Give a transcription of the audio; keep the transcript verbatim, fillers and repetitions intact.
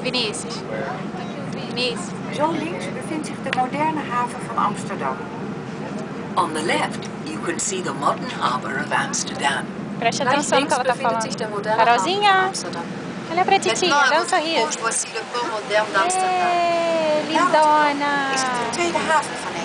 Vinícius. Vinícius. Zo links bevindt zich de moderne haven van Amsterdam. On the left, you can see the modern harbor of Amsterdam. Preste atenção no que ela tá falando. Carolzinha, olha pra titia, dá um sorriso. Voici le port moderne d'Amsterdam. Ê, lindona. Is de tweede haven van